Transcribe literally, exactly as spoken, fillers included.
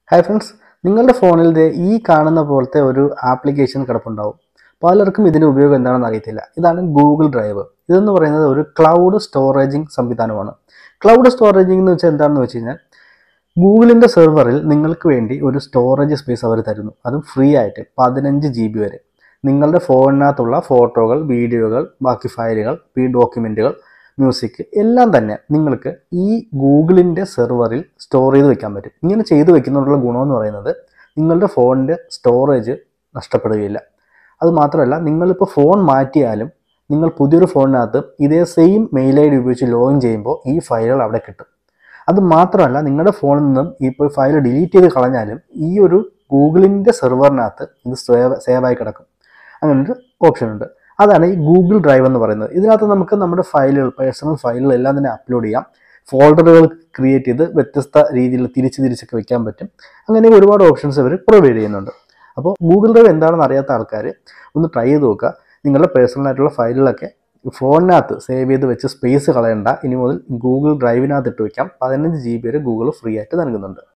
Hi friends, നിങ്ങളുടെ ഫോണിൽ ദേ ഈ കാണുന്ന പോലത്തെ ഒരു ആപ്ലിക്കേഷൻ കിടപ്പുണ്ടാവും. പലർക്കും ഇതിൻ്റെ ഉപയോഗം എന്താണെന്ന് അറിയത്തില്ല. ഇതാണ് ഗൂഗിൾ ഡ്രൈവ്. ഇതെന്ന് പറയുന്നത് ഒരു ക്ലൗഡ് സ്റ്റോറേജിങ് സംവിധാനമാണ്. ക്ലൗഡ് സ്റ്റോറേജിങ് എന്ന് വെച്ചാൽ എന്താണെന്ന് വെച്ച് കഴിഞ്ഞാൽ, ഗൂഗിളിൻ്റെ സെർവറിൽ നിങ്ങൾക്ക് വേണ്ടി ഒരു സ്റ്റോറേജ് സ്പേസ് അവർ തരുന്നു. അതും ഫ്രീ ആയിട്ട് പതിനഞ്ച് ജി ബി വരെ. നിങ്ങളുടെ ഫോണിനകത്തുള്ള ഫോട്ടോകൾ, വീഡിയോകൾ, ബാക്കി ഫയലുകൾ, ഈ ഡോക്യുമെൻറ്റുകൾ, മ്യൂസിക് എല്ലാം തന്നെ നിങ്ങൾക്ക് ഈ ഗൂഗിളിൻ്റെ സെർവറിൽ സ്റ്റോർ ചെയ്ത് വെക്കാൻ പറ്റും. ഇങ്ങനെ ചെയ്ത് വെക്കുന്നതിനുള്ള ഗുണമെന്ന് പറയുന്നത് നിങ്ങളുടെ ഫോണിൻ്റെ സ്റ്റോറേജ് നഷ്ടപ്പെടുകയില്ല. അത് മാത്രമല്ല, നിങ്ങളിപ്പോൾ ഫോൺ മാറ്റിയാലും നിങ്ങൾ പുതിയൊരു ഫോണിനകത്ത് ഇതേ സെയിം മെയിൽ ഐ ഡി ഉപയോഗിച്ച് ലോഗിൻ ചെയ്യുമ്പോൾ ഈ ഫയലുകൾ അവിടെ കിട്ടും. അത് മാത്രമല്ല, നിങ്ങളുടെ ഫോണിൽ നിന്നും ഇപ്പോൾ ഫയൽ ഡിലീറ്റ് ചെയ്ത് കളഞ്ഞാലും ഈ ഒരു ഗൂഗിളിൻ്റെ സെർവറിനകത്ത് ഇത് സേവ് സേവായി കിടക്കും. അങ്ങനൊരു ഓപ്ഷൻ ഉണ്ട്. അതാണ് ഈ ഗൂഗിൾ ഡ്രൈവ് എന്ന് പറയുന്നത്. ഇതിനകത്ത് നമുക്ക് നമ്മുടെ ഫയലുകൾ, പേഴ്സണൽ ഫയലുകൾ എല്ലാം തന്നെ അപ്ലോഡ് ചെയ്യാം. ഫോൾഡറുകൾ ക്രിയേറ്റ് ചെയ്ത് വ്യത്യസ്ത രീതിയിൽ തിരിച്ച് തിരിച്ചൊക്കെ വെക്കാൻ പറ്റും. അങ്ങനെ ഒരുപാട് ഓപ്ഷൻസ് ഇവർ പ്രൊവൈഡ് ചെയ്യുന്നുണ്ട്. അപ്പോൾ ഗൂഗിൾ ഡ്രൈവ് എന്താണെന്ന് അറിയാത്ത ആൾക്കാർ ഒന്ന് ട്രൈ ചെയ്ത് നോക്കുക. നിങ്ങളുടെ പേഴ്സണലായിട്ടുള്ള ഫയലുകളൊക്കെ ഫോണിനകത്ത് സേവ് ചെയ്ത് വെച്ച് സ്പേസ് കളയണ്ട. ഇനി മുതൽ ഗൂഗിൾ ഡ്രൈവിനകത്ത് ഇട്ട് വയ്ക്കാം. പതിനഞ്ച് ജി ബി വരെ ഗൂഗിൾ ഫ്രീ ആയിട്ട് നൽകുന്നുണ്ട്.